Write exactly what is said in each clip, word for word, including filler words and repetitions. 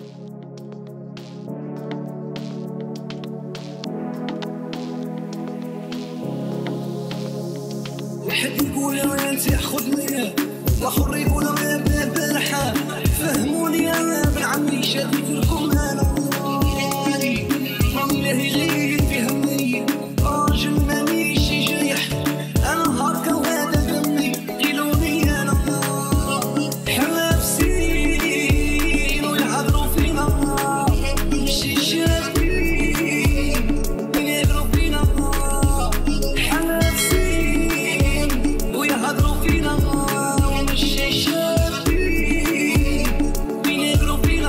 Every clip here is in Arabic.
واحد يقول يا انت خذني، واخر يقول يا ابن البارحه فهموني انا ابن عمي شديت لكم انا والله غير في همي راجل مانيش جريح انا هاكا وهذا دمي قيلوني انا حنا في سنين ويهضروا فينا مشي شادين ويهضروا فينا حنا في سنين ويهضروا فينا مشي شادين ويهضروا فينا.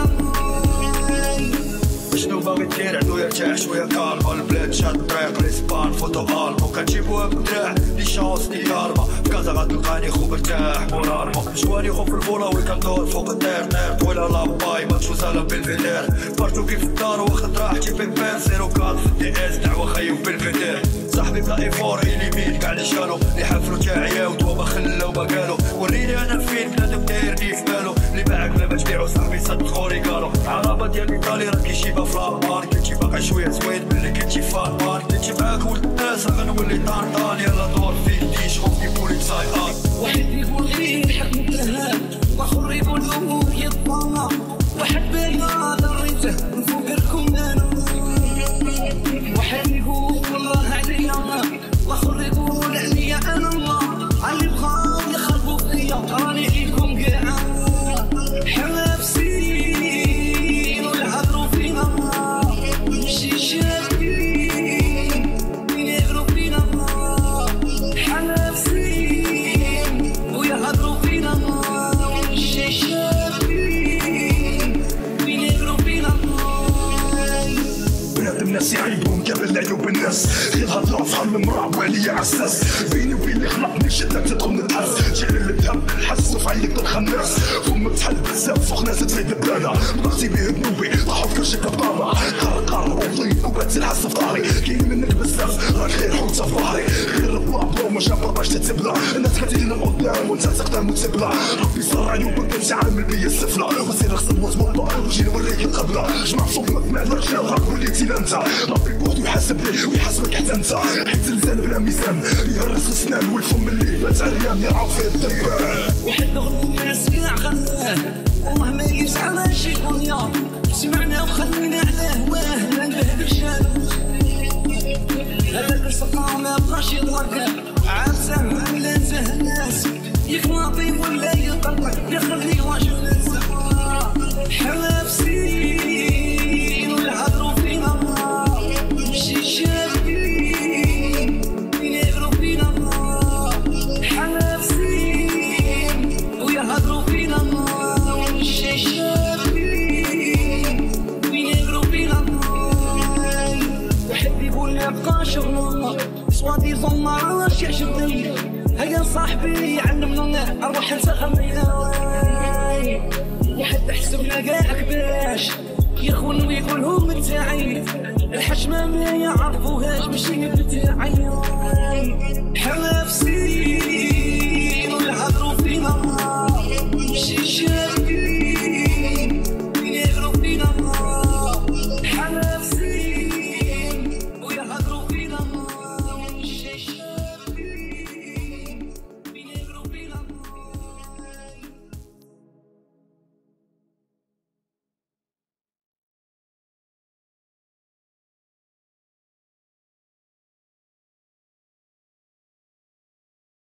شنو باغي دير عدو يرتاح شويه كالما البلاد شاد طريق ليسبان فوتو البوم كنجيبوها بدراع لي شونس لي كارما في كازا غتلقاني خو مرتاح مورارمو جواني خو في الفولا وي كندور فوق الدير نير طويله لاباي ما تشوزها بالفيدير بارتو كيف الدار واخد راحتي في بين زيرو كات في دي اس دعوه خيب بالفيدير صاحبي بلا ايفور اليمين كاع لي شالو لي حفرو تاعي عاودوا ما خلاو ما قالو وريني انا فين بنادم دايرني في بالو اللي باعك لا ما تبيعو صاحبي صدقو ريكالو عربه ديال ايطالي راكي شيبه فلامار كنتي باقي شويه زوين ملي كنتي فان كنتي معاك ولد الناس غنولي طنطان يلا دور فيك ديش خوفي بوليك سايقان. واحد يقول غير حكم الذهب واخر يقول له يطلع واحد بينا دريته نفوقركم انا واحد يقول والله عليا واخر يقول عليا انا الله علي بغاو يخربوا فيا راني فيكم كاع حنا في سنين ويهضروا فينا مشي شادين ويهضروا فينا حنا في سنين ويهضروا فينا مشي شادين ويهضروا فينا. بنادم الناس يعيبهم قبل عيوب الناس غير هضره فهم المرعب وعليا عساس بيني وبين اللي خلقني شدة تدخل نتحس جعل الذهب الحس وفي عينيك الخناس فم تحل بزاف فوق ناس تفيد البلانا ضغطي به ذنوبي طاحوا في كرشك الطامع قرر قرر وضيق وبات الحس في ظهري كاين منك بزاف راك غير حوته في ظهري غير البلابلا وما جاب باش تتبلع الناس كتجينا لقدام وانت تقدم وتبلع ربي صار عيوبك انت عامل بيا السفله وسير غسل وتوضا وجي نوريك القبله جمع صوبك مع الرجال راك وليتي انت ربي بوحدو يحاسبني ويحاسبك حتى انت حيت اللسان بلا ميزان يهرس السنان والفم اللي بات عريان يرعى فيه الدبان. واحد غلط الناس كاع غناه ومهما يسعى شي دنيا سمعنا وخلينا على هواه ما نبهدلش هذاك السقا ما بغاش يضرك عارسه ولا نزه الناس يكلاطي ولا يقلق يخلي واجب ننسى حنا في سنين ويهضروا فينا مشي شادين ويهضروا فينا حنا في سنين ويهضروا فينا مشي شادين ويهضروا فينا. واحد يقول لي بقى شغل صوادي ظلمة راش يعجبني هيا صاحبي علمنا اروح نسخمينا واحد حسبنا كاع كباش يخون ويقولهم نتاعي الحشمة ما يعرفوهاش ماشي بتاعي حنا في سنين ويهضروا فينا مشي شادين